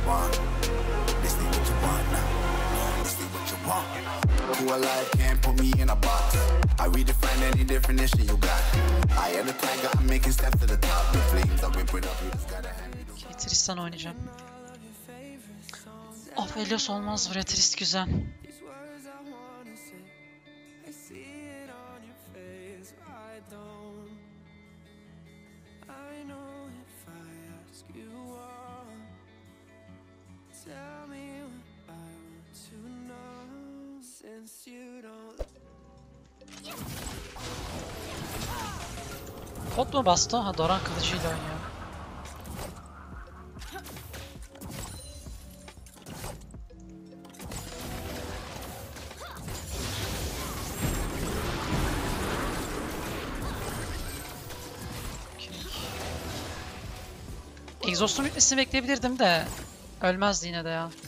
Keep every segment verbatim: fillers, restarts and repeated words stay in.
want. This ain't what you want now. This ain't what you want. Who alive can't put me in a box. I redefine any definition you got. I am the tiger, I'm making steps to the top. The flames are whipping up, you just gotta hand me the... Tristan oynayacağım. Aphelios olmaz buraya, Trist güzel. Pot mu bastı? Ha, Doran kılıcıyla oynuyor. Exhaust'un bitmesini bekleyebilirdim de ölmezdi yine de ya.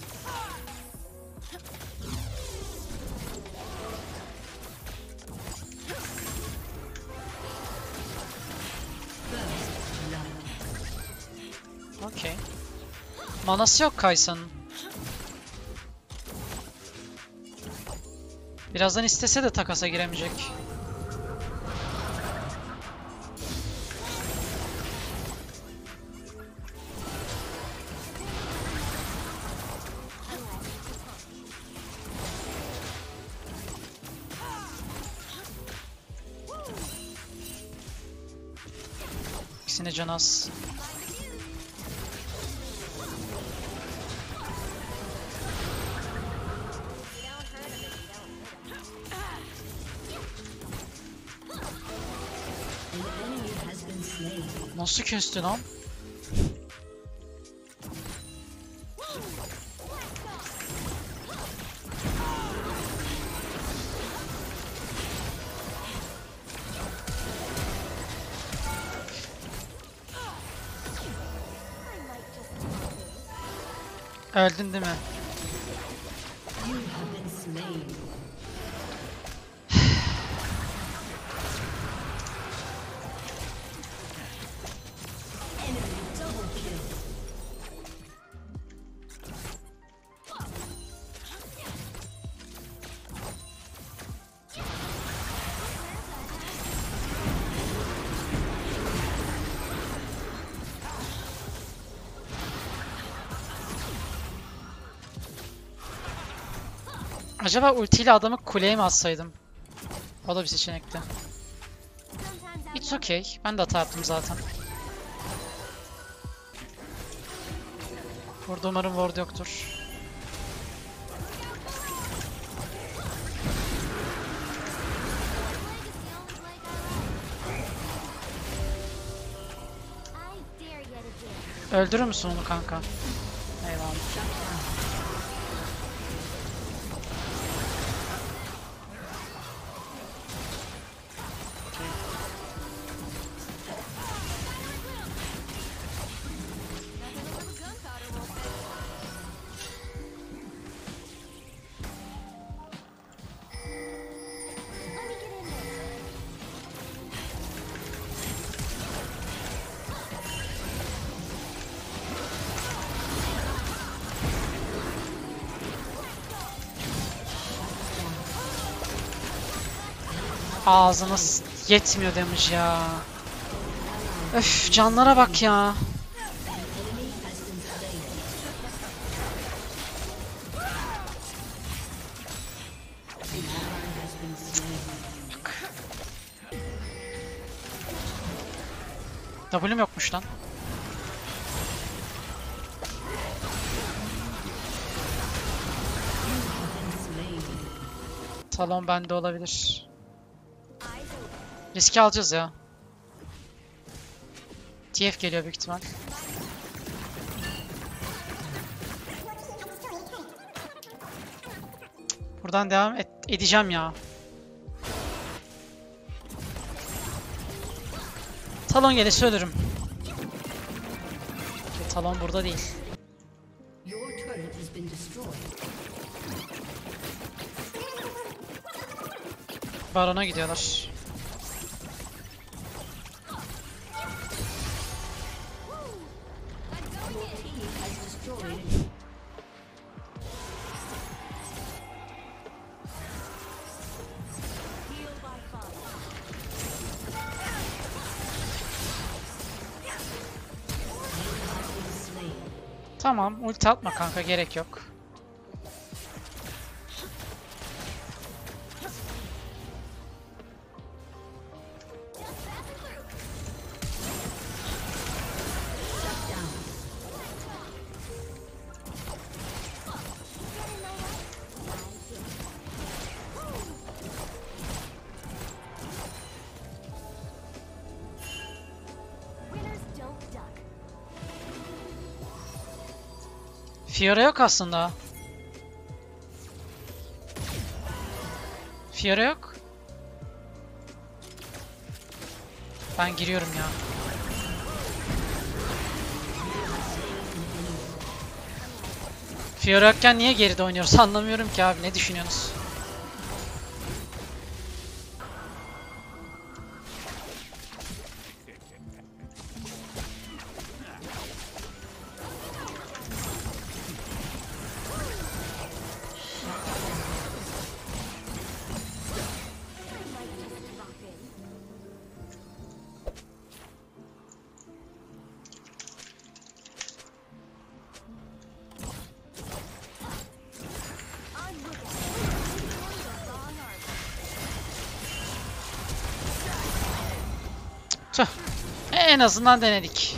Okey. Manası yok Kaysa'nın. Birazdan istese de takasa giremeyecek. İkisine can az. Nasıl kesti lan? Öldün değil mi? Acaba ultiyle adamı kuleye mi atsaydım? O da bir seçenekti. It's okay. Ben de hata yaptım zaten. Burada umarım ward yoktur. Öldürür müsün onu kanka? Eyvallah. Ağzına yetmiyor demiş ya. Öf, canlara bak ya. W'm yokmuş lan. Talon bende olabilir. Riski alacağız ya. T F geliyor büyük ihtimal. Buradan devam et edeceğim ya. Talon gelirse ölürüm. Talon burada değil. Baron'a gidiyorlar. Tamam, ulti atma kanka, gerek yok. Fiora yok aslında. Fiora yok. Ben giriyorum ya. Fiora yokken niye geride oynuyoruz anlamıyorum ki abi. Ne düşünüyorsunuz? Tüh. En azından denedik.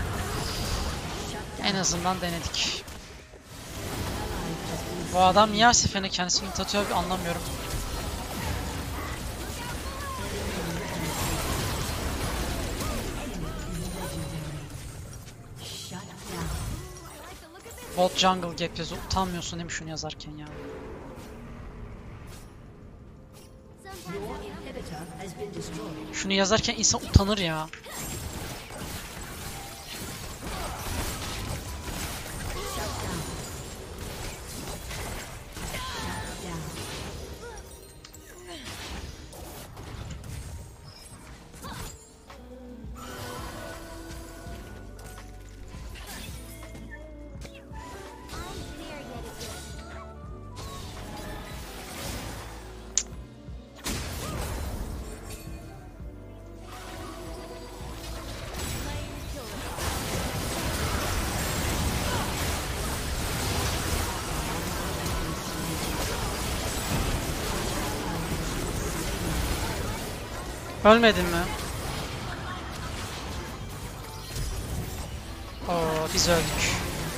En azından denedik. Bu adam niye her seferinde kendisini tatıyor anlamıyorum. Bolt jungle gap yazıyor. Utanmıyorsun değil mi şunu yazarken ya? Şunu yazarken insan utanır ya. Ölmedin mi? Oo, biz öldük.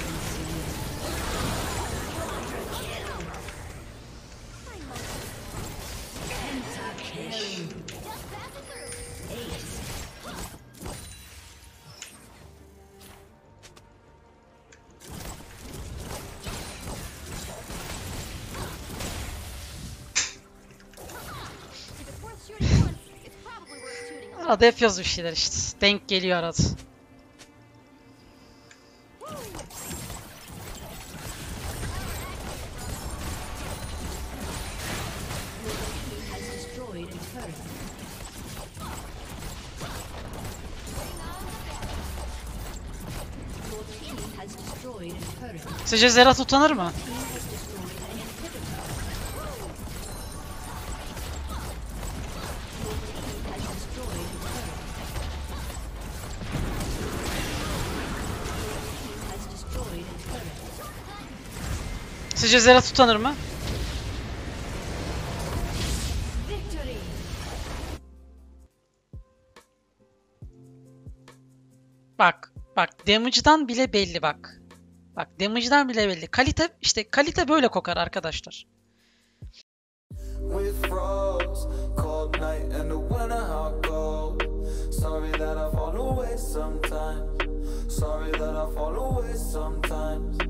Arada yapıyoruz bir şeyler işte. Denk geliyor arada. Sizce Zerat utanır mı? Sizce Zerat utanır mı? Bak, bak damage'dan bile belli bak. Bak damage'dan bile belli. Kalite işte kalite böyle kokar arkadaşlar. Sorry that I fall away sometimes.